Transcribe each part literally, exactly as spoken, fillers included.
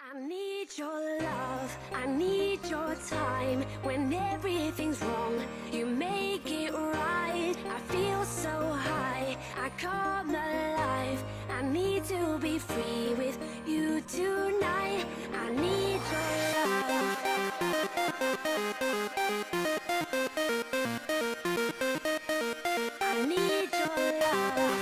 I need your love, I need your time. When everything's wrong, you make it right. I feel so high, I come alive. I need to be free with you tonight. I need your love. I need your love.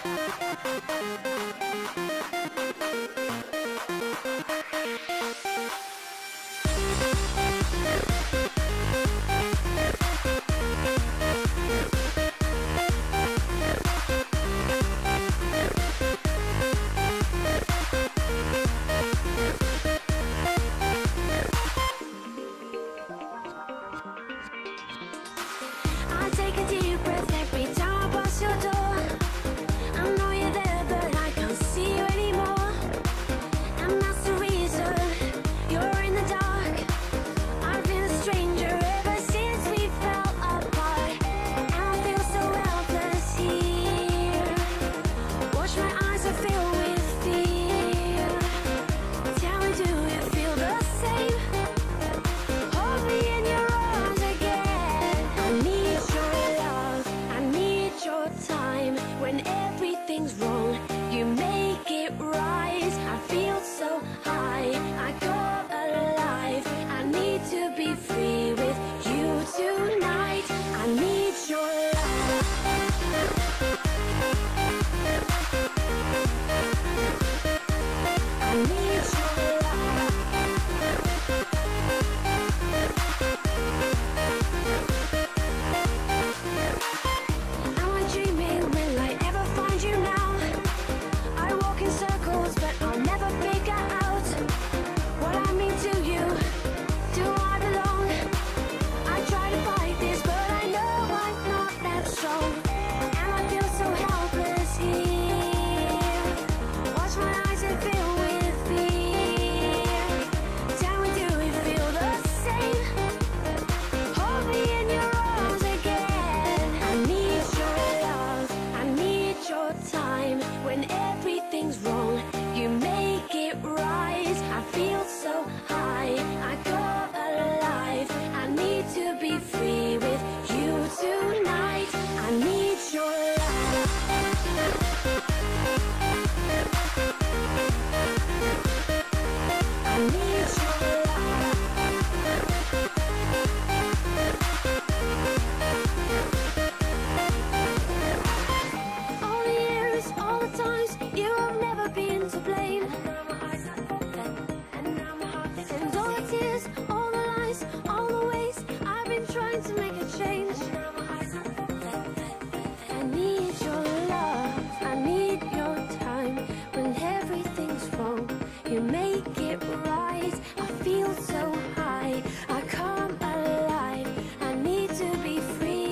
I take a deep breath every time I pass your door. I know you're there, but I can't see you anymore. And that's the reason you're in the dark. I've been a stranger ever since we fell apart. And I feel so helpless here. Watch my eyes are filled with fear. Tell me, do you feel the same? Hold me in your arms again. I need your love, I need your time. When everything's wrong, you make it right. I feel so high, I come alive. I need to be free with you tonight. I need your love. I need your love. Am I dreaming? Will I ever find you now? I walk in circles, but I'll never figure out what I mean to you. Do I belong? I try to fight this, but I know I'm not that strong. And I feel so helpless here. Watch my eyes and fill with fear. Tell me, do we feel the same? Hold me in your arms again. I need your love, I need your time. When everything's wrong, you make it right. I feel so high, I come alive. I need to be free with you tonight. I need your love. I need your love. All the years, all the times, you have never been to blame. And all the tears, all the lies, all the ways I've been trying to make a change. I need your love, I need your time. When everything's wrong, you make it right. I feel so high, I come alive. I need to be free.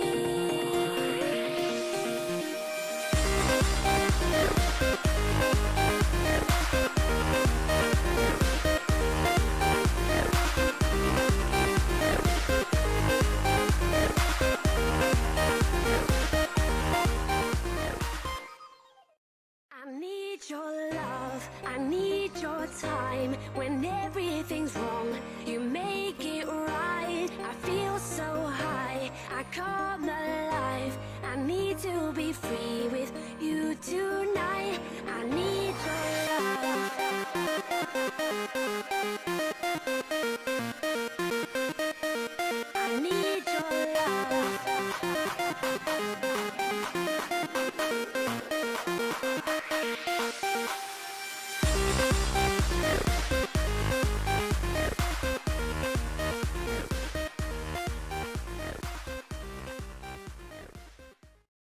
I need your love, I need your time. When everything's wrong, you make it right. I feel so high, I come alive. I need to be free with you tonight. I need your love. I need your love.